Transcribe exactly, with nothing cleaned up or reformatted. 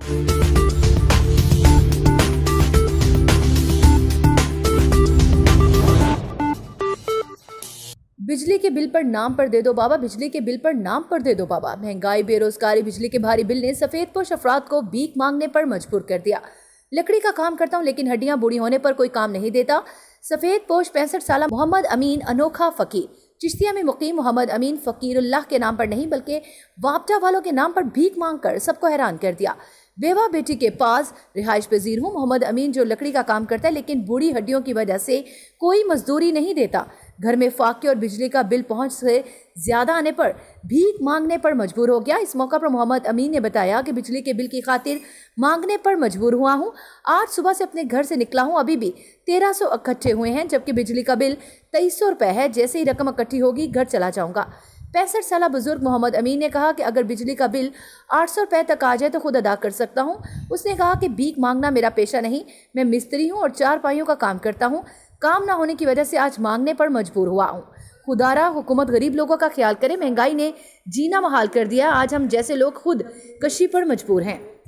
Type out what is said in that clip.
बिजली के बिल पर नाम पर दे दो बाबा, बिजली के बिल पर नाम पर दे दो बाबा। महंगाई, बेरोजगारी, बिजली के भारी बिल ने सफेदपोश अफराद को भीख मांगने पर मजबूर कर दिया। लकड़ी का काम करता हूं लेकिन हड्डियां बूढ़ी होने पर कोई काम नहीं देता। सफेदपोश पैंसठ साल मोहम्मद अमीन अनोखा फकीर चिश्तिया में मुकीम मोहम्मद अमीन फकीरुल्लाह के नाम पर नहीं बल्कि वापटा वालों के नाम पर भीख मांगकर सबको हैरान कर दिया। बेवा बेटी के पास रिहाइश पजीर हूँ मोहम्मद अमीन, जो लकड़ी का काम करता है लेकिन बूढ़ी हड्डियों की वजह से कोई मजदूरी नहीं देता। घर में फाके और बिजली का बिल पहुंच से ज्यादा आने पर भीख मांगने पर मजबूर हो गया। इस मौका पर मोहम्मद अमीन ने बताया कि बिजली के बिल की खातिर मांगने पर मजबूर हुआ हूं। आज सुबह से अपने घर से निकला हूं, अभी भी तेरह सौ इकट्ठे हुए हैं, जबकि बिजली का बिल तेईस सौ रुपए है। जैसे ही रकम इकट्ठी होगी घर चला जाऊंगा। पैंसठ साल बुजुर्ग मोहम्मद अमीन ने कहा कि अगर बिजली का बिल आठ सौ रुपए तक आ जाए तो खुद अदा कर सकता हूं। उसने कहा कि भीख मांगना मेरा पेशा नहीं, मैं मिस्त्री हूं और चार पाइयों का काम करता हूं। काम ना होने की वजह से आज मांगने पर मजबूर हुआ हूं। खुदारा हुकूमत गरीब लोगों का ख्याल करे, महंगाई ने जीना महाल कर दिया। आज हम जैसे लोग खुद कशी पर मजबूर हैं।